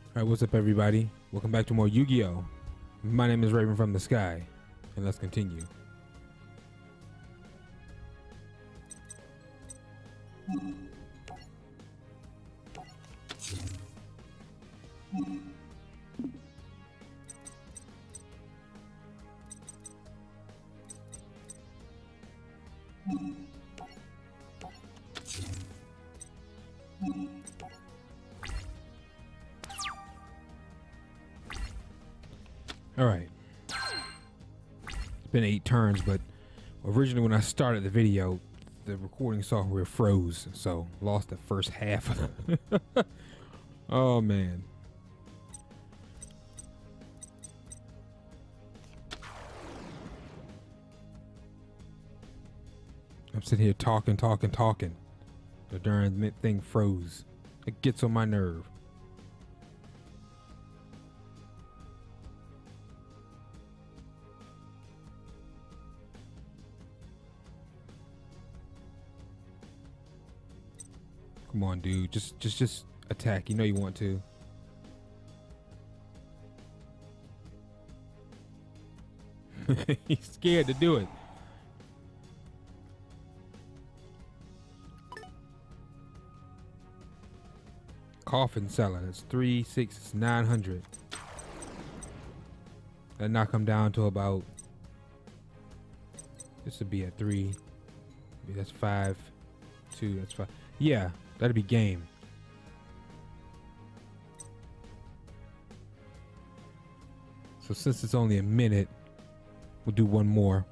Alright, what's up everybody? Welcome back to more Yu-Gi-Oh! My name is Raven from the Sky, and let's continue. Alright. It's been 8 turns, but originally when I started the video, the recording software froze, so lost the first half. Oh man. I'm sitting here talking. The darn thing froze. It gets on my nerve. Come on, dude. Just attack. You know you want to. He's scared to do it. Coffin seller. That's 3, 6, 900. That knock him down to about. This would be a 3. That's 5. 2. That's 5. Yeah, that'd be game. So since it's only a minute, we'll do one more.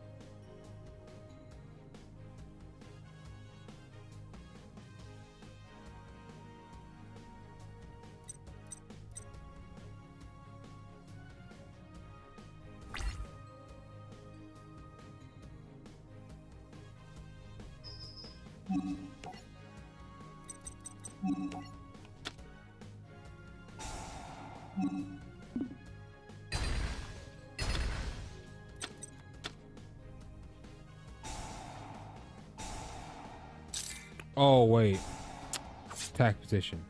Oh wait, attack position.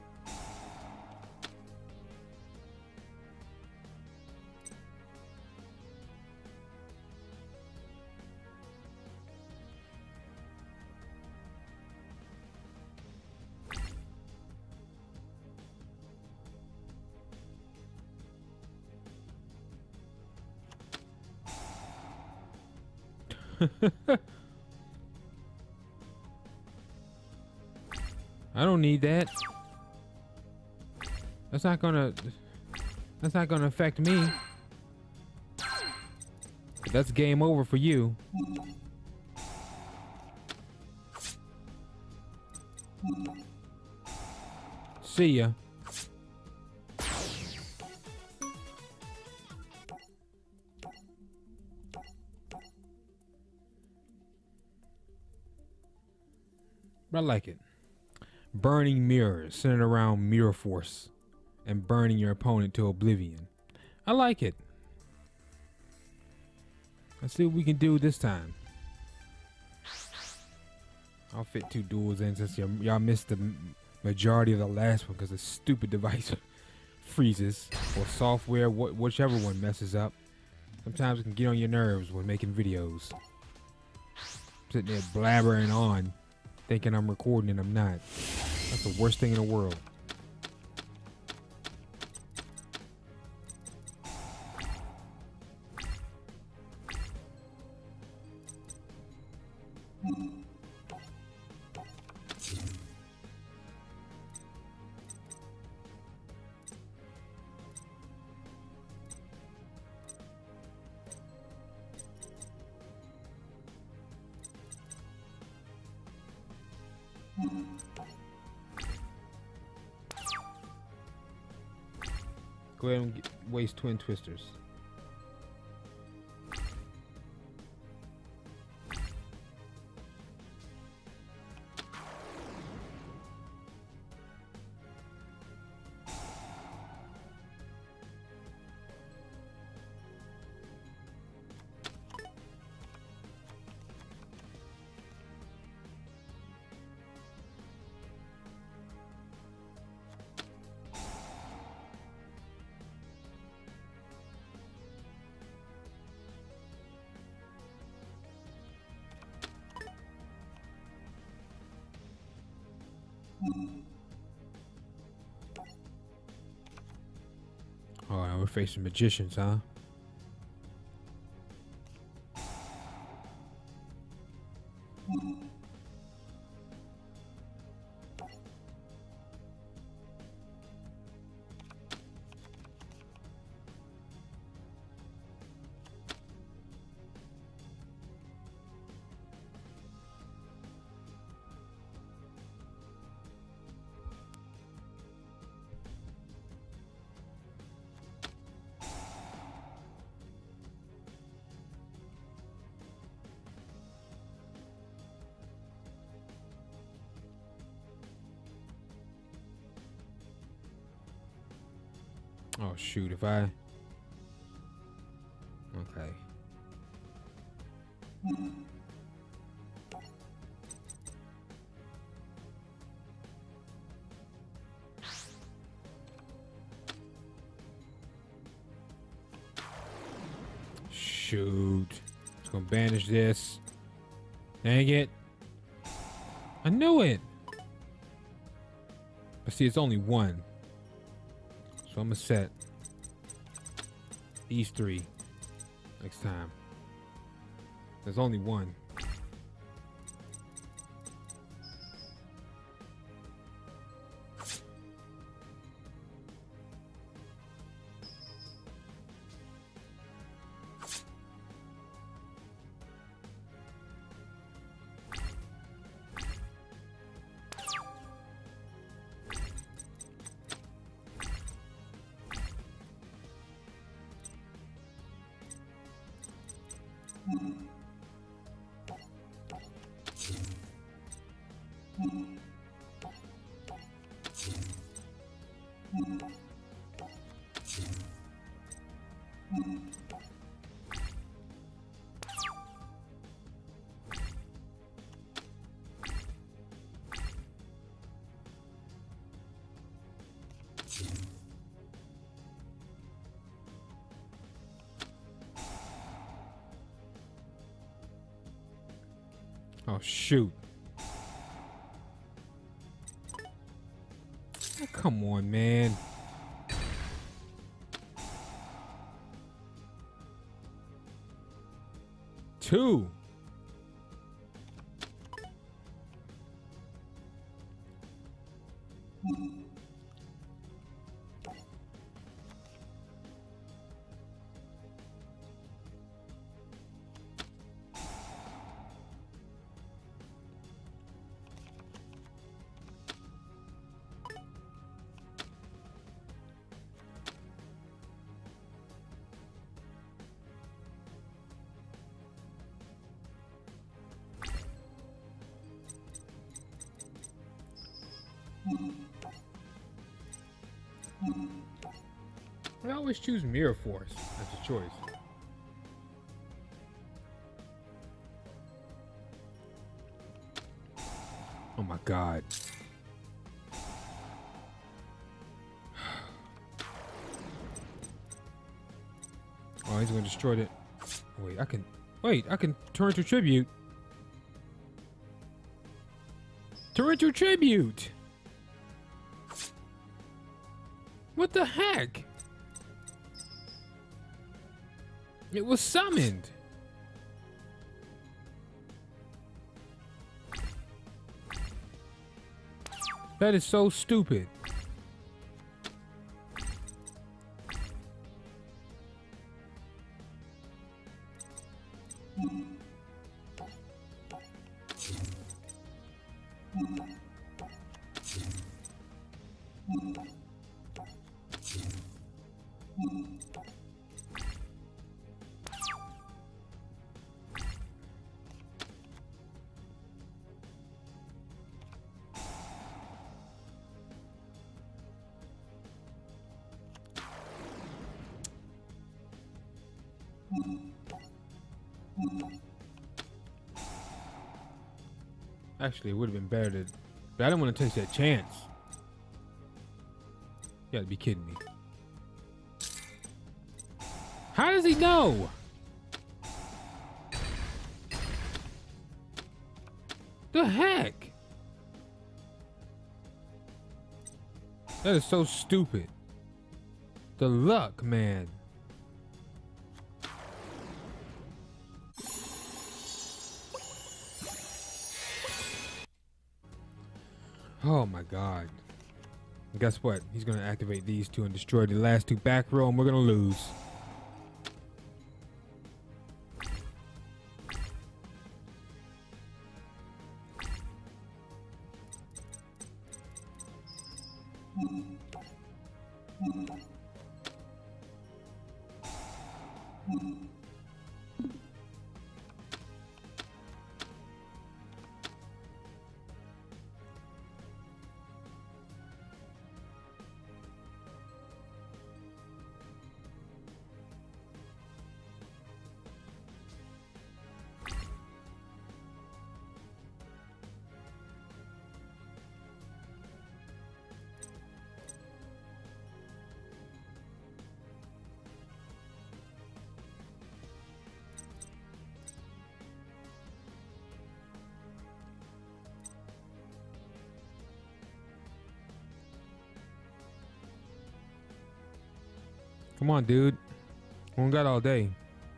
I don't need that. That's not gonna affect me. But that's game over for you. See ya. But I like it. Burning mirrors centered around mirror force and burning your opponent to oblivion. I like it. Let's see what we can do this time. I'll fit 2 duels in since y'all missed the majority of the last one because the stupid device freezes, or software, whichever one messes up. Sometimes it can get on your nerves when making videos. Sitting there blabbering on, thinking I'm recording and I'm not. That's the worst thing in the world. Go ahead and waste twin twisters. All right, we're facing magicians, huh? Oh shoot, if I... Okay. Shoot. Just gonna banish this. Dang it. I knew it. But see, it's only one. So I'm gonna set these three next time. There's only one. Oh, shoot. Oh, come on, man. Two. I always choose Mirror Force as a choice. Oh my god. Oh, he's gonna destroy it. Wait, I can turn to tribute. Turn to tribute. What the heck? It was summoned. That is so stupid. Actually, it would have been better to... But I don't want to take that chance. You gotta be kidding me. How does he know? The heck? That is so stupid. The luck, man. Oh my god. And guess what? He's gonna activate these two and destroy the last two back row, and we're gonna lose. Come on, dude. We don't got all day.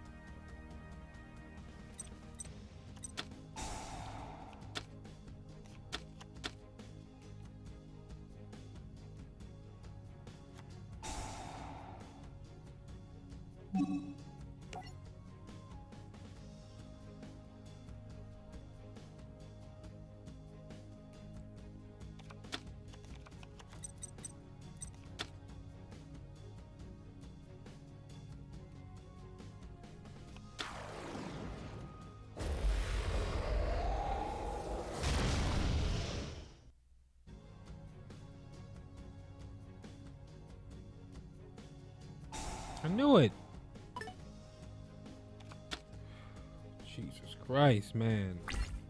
I knew it. Jesus Christ, man.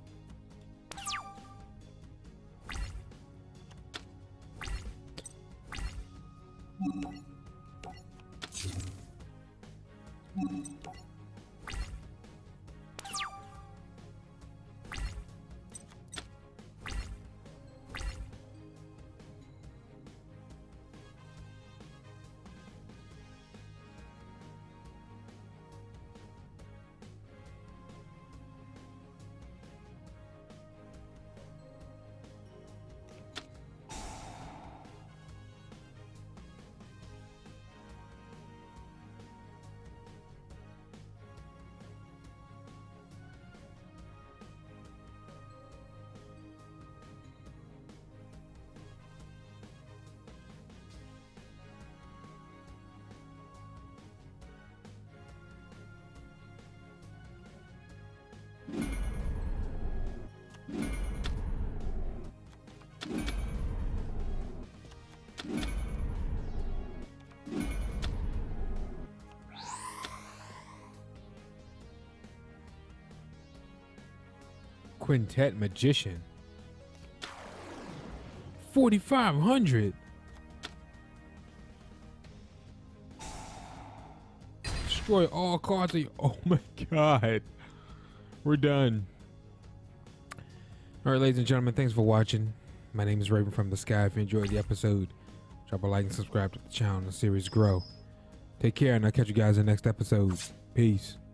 Quintet Magician. 4,500. Destroy all cards. Oh my god. We're done. Alright, ladies and gentlemen, thanks for watching. My name is Raven from the Sky. If you enjoyed the episode, drop a like and subscribe to the channel and the series grow. Take care, and I'll catch you guys in the next episode. Peace.